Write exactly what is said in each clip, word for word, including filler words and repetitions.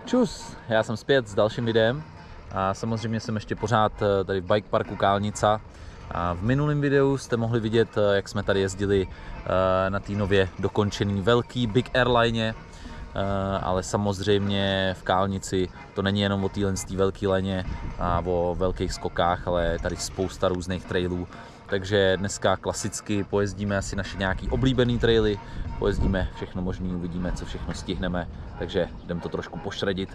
Čus, já jsem zpět s dalším videem a samozřejmě jsem ještě pořád tady v bike parku Kálnica. A v minulém videu jste mohli vidět, jak jsme tady jezdili na té nově dokončený velký Big Airline, ale samozřejmě v Kálnici to není jenom o téhle velké leně a o velkých skokách, ale je tady spousta různých trailů. Takže dneska klasicky pojezdíme asi naše nějaký oblíbený traily, pojezdíme všechno možné, uvidíme, co všechno stihneme, takže jdem to trošku pošredit.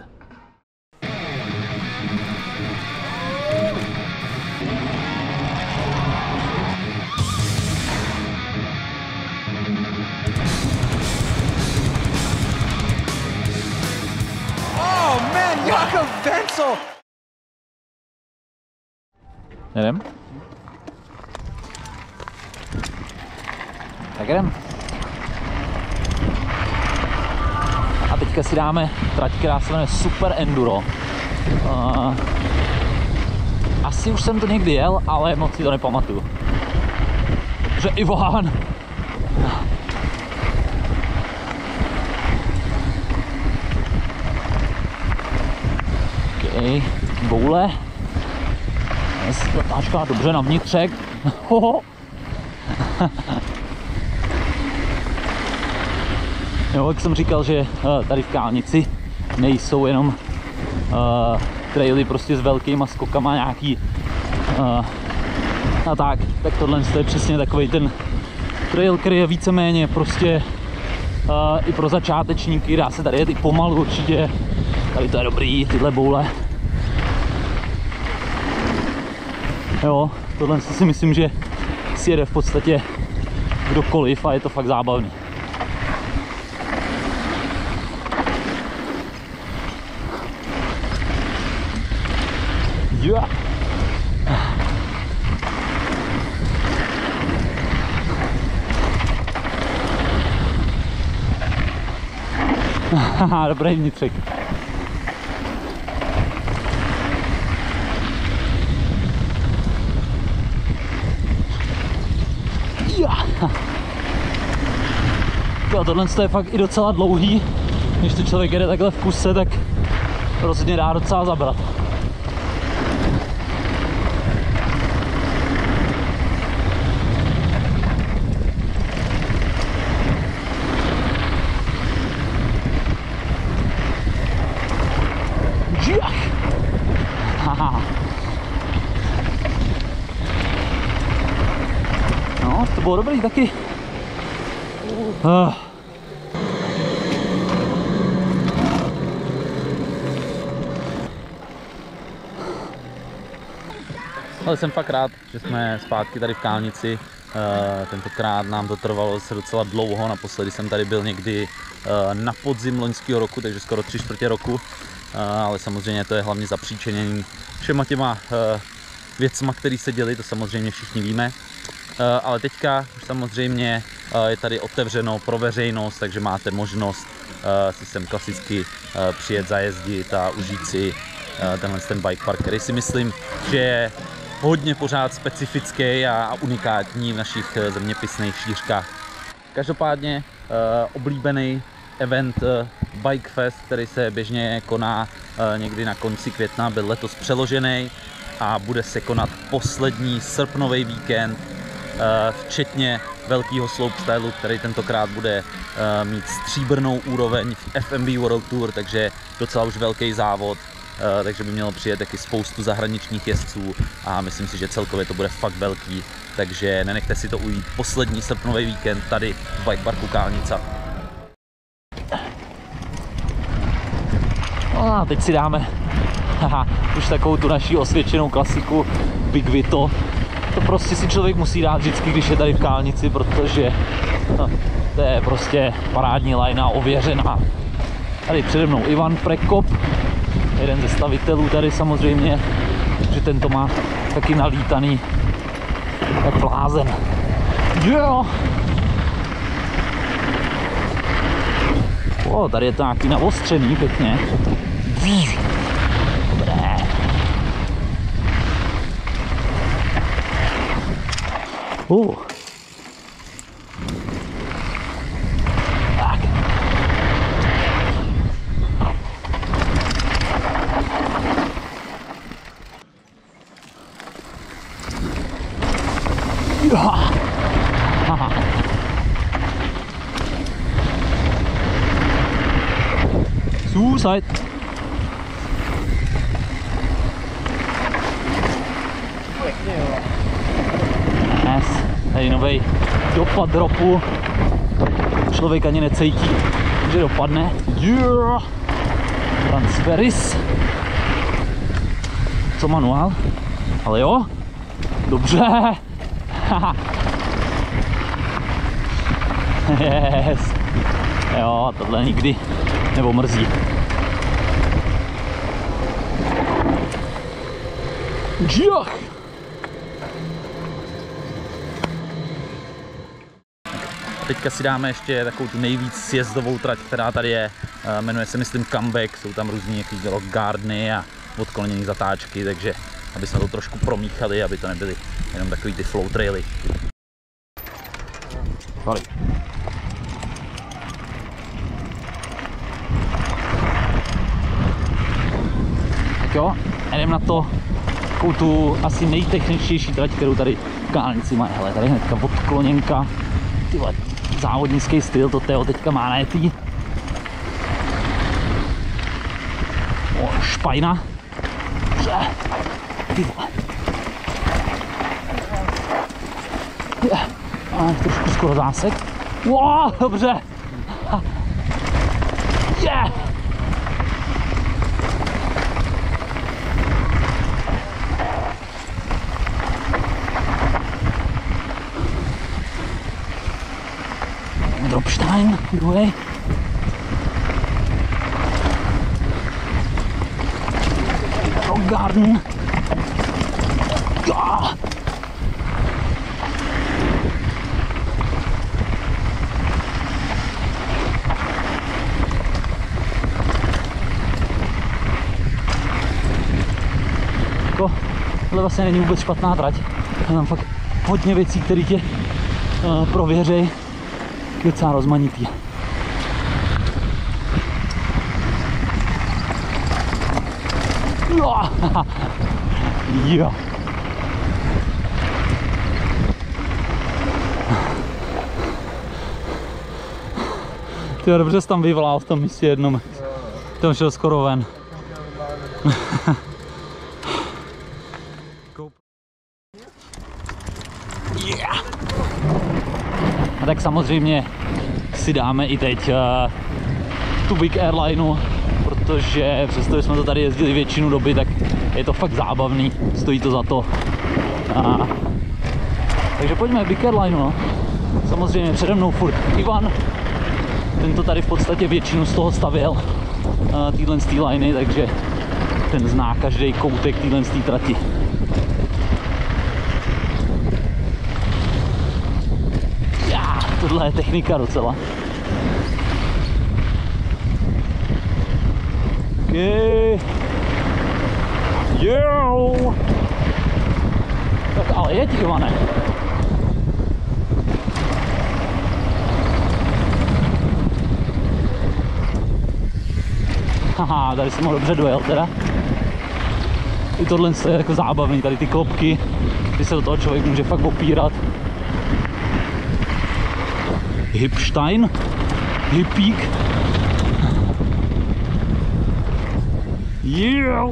Oh man, Jakob Wenzel! Jdem? Tak jdem. A teďka si dáme trať, která se jmenuje Super Enduro. Uh, asi už jsem to někdy jel, ale moc si to nepamatuju. Že Iván. OK, boule. Letáčka dobře na vnitřek. Jo, jak jsem říkal, že tady v Kálnici nejsou jenom uh, traily prostě s velkýma skokama nějaký uh, a tak, tak tohle je přesně takový ten trail, který je víceméně prostě uh, i pro začátečníky, dá se tady jet i pomalu určitě, tady to je dobrý, tyhle boule. Jo, tohle si myslím, že si jede v podstatě kdokoliv a je to fakt zábavný. Yeah. Haha, dobrý vnitřek. Yeah. Jo, tohle je fakt i docela dlouhý. Když to člověk jede takhle v kuse, tak rozhodně dá docela zabrat. No, to bylo dobrý taky. Uh. Ale jsem fakt rád, že jsme zpátky tady v Kálnici. Uh, tentokrát nám to trvalo se docela dlouho, naposledy jsem tady byl někdy uh, na podzim loňského roku, takže skoro tři čtvrtě roku. Uh, ale samozřejmě to je hlavně zapříčenění všema těma uh, věcma, které se děly, to samozřejmě všichni víme. Uh, ale teďka už samozřejmě uh, je tady otevřeno pro veřejnost, takže máte možnost uh, si sem klasicky uh, přijet, zajezdit a užít si uh, tenhle ten bike park, který si myslím, že je hodně pořád specifický a, a unikátní v našich uh, zeměpisných šířkách. Každopádně uh, oblíbený event uh, Bike Fest, který se běžně koná uh, někdy na konci května, byl letos přeložený a bude se konat poslední srpnový víkend, včetně velkého slopestylu, který tentokrát bude mít stříbrnou úroveň v F M B World Tour, takže docela už velký závod, takže by mělo přijet taky spoustu zahraničních jezdců a myslím si, že celkově to bude fakt velký, takže nenechte si to ujít. Poslední srpnový víkend tady v bike parku Kálnica. A teď si dáme haha, už takovou tu naši osvědčenou klasiku Big Vito. To prostě si člověk musí dát vždycky, když je tady v Kálnici, protože no, to je prostě parádní lajna, ověřená. Tady přede mnou Ivan Prekop, jeden ze stavitelů tady samozřejmě, že tento má taky nalítaný jak blázen. Jo! O, tady je to nějaký navostřený pěkně. Dobré. Uh. Tak. Suicide. Yes, tady nový dopad dropu. Člověk ani necítí, že dopadne. Yeah. Transferis. Co manuál? Ale jo, dobře. Yes. Jo, tohle nikdy nebo mrzí. Džach. Teďka si dáme ještě takovou tu nejvíc sjezdovou trať, která tady je. Jmenuje se, myslím, Comeback. Jsou tam různý nějaký rock gardeny a odkloněné zatáčky, takže aby jsme to trošku promíchali, aby to nebyly jenom takový ty flow traily. Vali. Tak jo, jdem na to, takovou tu asi nejtechničtější trať, kterou tady v Kálnici má. Hele, tady hnedka odkloněnka. Tyhle, závodnický styl, to Teo teďka má najetý. O, špajna. Ty vole. A trošku skoro zásek. Wow, dobře. Yeah. Dropstein, druhý. Rock Garden. Ja. Jako, tohle vlastně není vůbec špatná trať. Je tam fakt hodně věcí, které tě uh, prověřejí. Docela rozmanitý. Jo. Jo. Ty dobře jsi tam vyvolal v tom místě jednom. Tam šel skoro ven. Yeah. A tak samozřejmě si dáme i teď uh, tu Big Airlineu, protože přestože jsme to tady jezdili většinu doby, tak je to fakt zábavný, stojí to za to. A, takže pojďme Big Airlineu, no. Samozřejmě přede mnou furt Ivan, ten to tady v podstatě většinu z toho stavěl, uh, týhle z té liny, takže ten zná každý koutek týhle z té trati. Tohle je technika docela. Okay. Yo. Tak ale jeď, Ivane. Haha, tady jsem ho dobře dojel teda. I tohle je jako zábavný, tady ty klopky, kdy se do toho člověk může fakt opírat. Hipstein, Hippík. Yeah.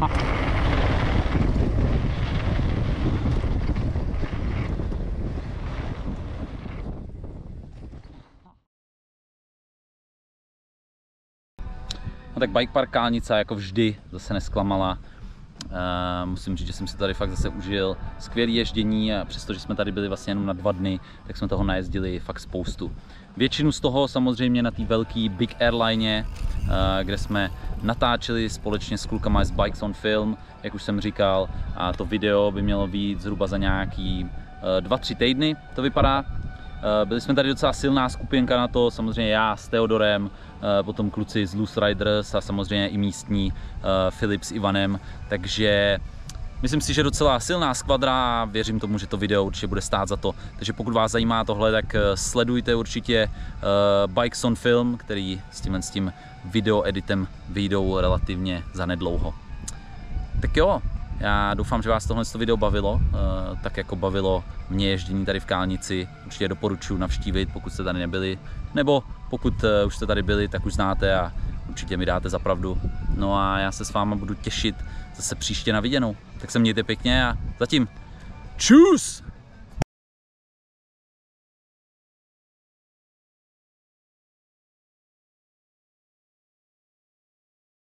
No tak Bike Park Kálnica jako vždy zase nesklamala. Uh, musím říct, že jsem si tady fakt zase užil skvělé ježdění a přestože jsme tady byli vlastně jenom na dva dny, tak jsme toho najezdili fakt spoustu. Většinu z toho samozřejmě na té velké Big Airline, uh, kde jsme natáčeli společně s klukama z Bikes on Film, jak už jsem říkal, a to video by mělo být zhruba za nějaký uh, dva tři týdny, to vypadá. Uh, byli jsme tady docela silná skupinka na to, samozřejmě já s Theodorem, uh, potom kluci z Loose Riders a samozřejmě i místní uh, Filip s Ivanem, takže myslím si, že docela silná skvadra a věřím tomu, že to video určitě bude stát za to. Takže pokud vás zajímá tohle, tak sledujte určitě uh, Bikes on Film, který s tímhle s tím video editem vyjdou relativně zanedlouho. Tak jo, já doufám, že vás tohle video bavilo, uh, tak jako bavilo mě ježdění tady v Kálnici. Určitě doporučuji navštívit, pokud jste tady nebyli, nebo pokud uh, už jste tady byli, tak už znáte a určitě určitě mi dáte za pravdu. No a já se s váma budu těšit zase příště na viděnou. Tak se mějte pěkně a zatím čus!